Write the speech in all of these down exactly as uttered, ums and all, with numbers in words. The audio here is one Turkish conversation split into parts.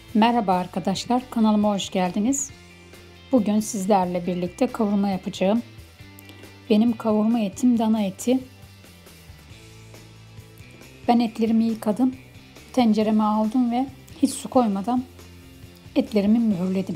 Merhaba arkadaşlar, kanalıma hoş geldiniz. Bugün sizlerle birlikte kavurma yapacağım. Benim kavurma etim dana eti. Ben etlerimi yıkadım, tencereme aldım ve hiç su koymadan etlerimi mühürledim.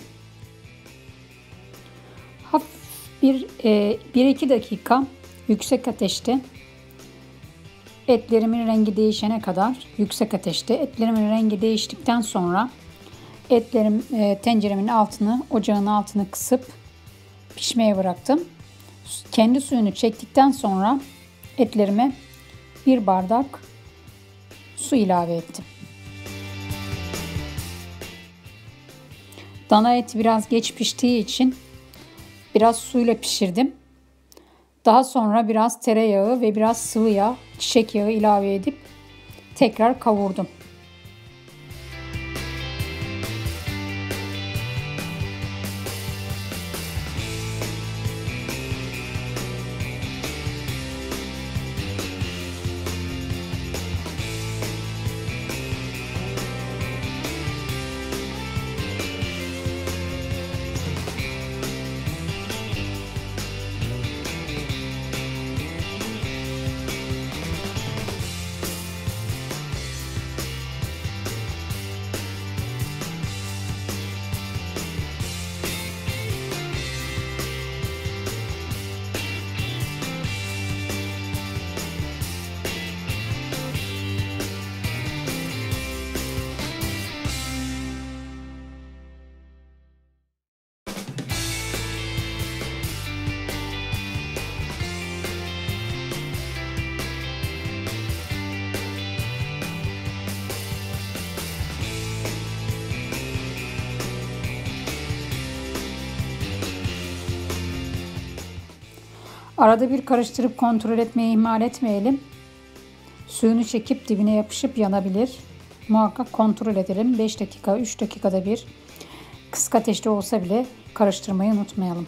Hafif bir bir iki dakika yüksek ateşte etlerimin rengi değişene kadar yüksek ateşte etlerimin rengi değiştikten sonra etlerim e, tenceremin altını, ocağın altını kısıp pişmeye bıraktım. Kendi suyunu çektikten sonra etlerime bir bardak su ilave ettim. Dana eti biraz geç piştiği için biraz suyla pişirdim. Daha sonra biraz tereyağı ve biraz sıvı yağ, çiçek yağı ilave edip tekrar kavurdum. Arada bir karıştırıp kontrol etmeyi ihmal etmeyelim. Suyunu çekip dibine yapışıp yanabilir. Muhakkak kontrol edelim. beş dakika, üç dakikada bir kısık ateşte olsa bile karıştırmayı unutmayalım.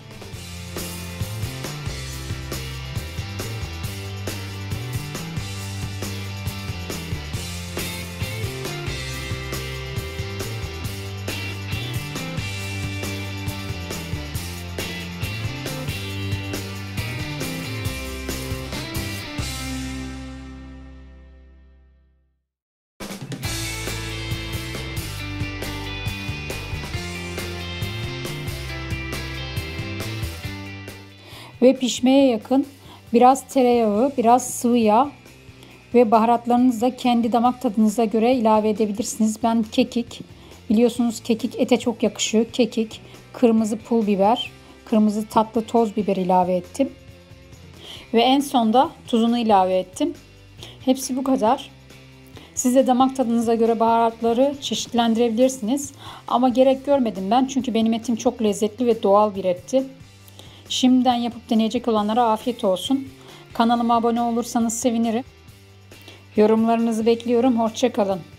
Ve pişmeye yakın biraz tereyağı, biraz sıvı yağ ve baharatlarınızı da kendi damak tadınıza göre ilave edebilirsiniz. Ben kekik, biliyorsunuz kekik ete çok yakışıyor. Kekik, kırmızı pul biber, kırmızı tatlı toz biber ilave ettim. Ve en sonda tuzunu ilave ettim. Hepsi bu kadar. Siz de damak tadınıza göre baharatları çeşitlendirebilirsiniz. Ama gerek görmedim ben çünkü benim etim çok lezzetli ve doğal bir etti. Şimdiden yapıp deneyecek olanlara afiyet olsun. Kanalıma abone olursanız sevinirim. Yorumlarınızı bekliyorum. Hoşça kalın.